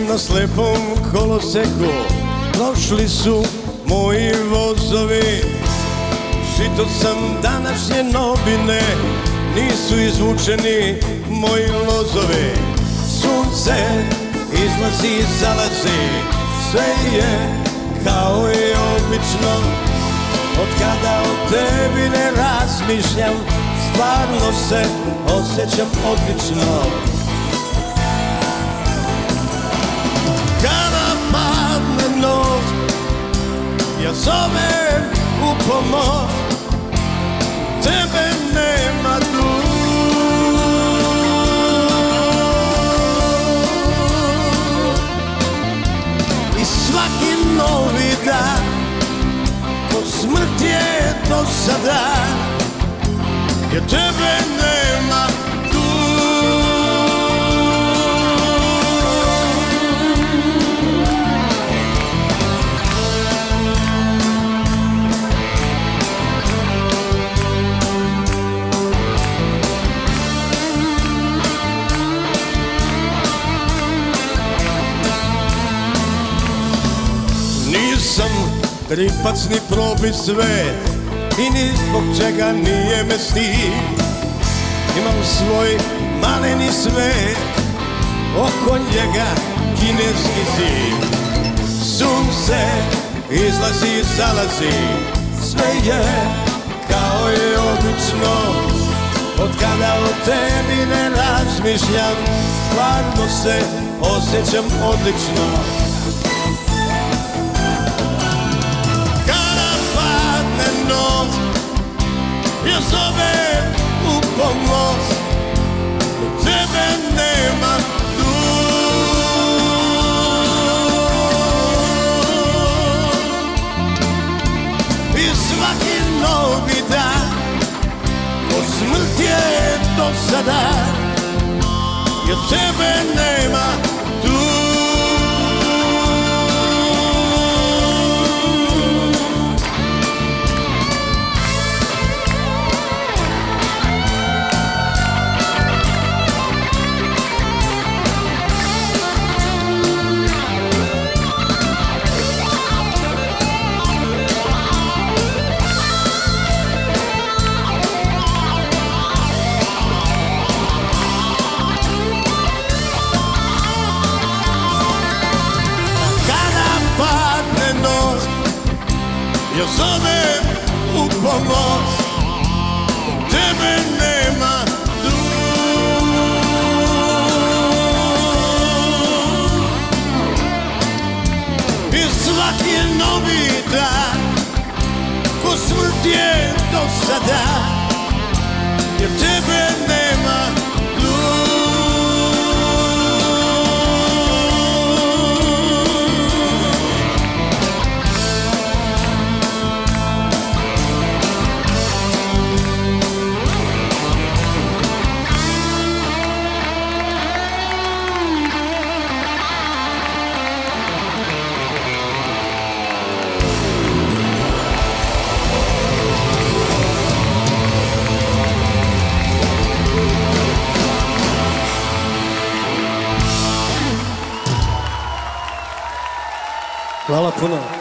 Na slepom koloseku prošli su moji vozovi. Čitao sam današnje novine, nisu izvučeni moji lozovi. Sunce izlazi i zalazi, sve je kao i obično. Od kada o tebi ne razmišljam, stvarno se osjećam odlično. Kada padne noć, ja zovem u pomoć, tebe nema tu. I svaki novi dan, ko smrt je do sada, jer tebe nema tu. Nisam tripac ni probit svet i ni zbog čega nije me stid. Imam svoj maleni svet, oko njega kineski zid. Sunce izlazi i zalazi, sve je kao i obično. Od kada o tebi ne razmišljam, stvarno se osjećam odlično. Ja zovem u pomoć, tebe nema tu. I svaki novi dan, ko smrt je do sada, jer tebe nema tu. Ja zovem u pomoć, tebe nema tu. I svaki novi dan, ko smrt je do sada, jer tebe nema tu. Hvala puno.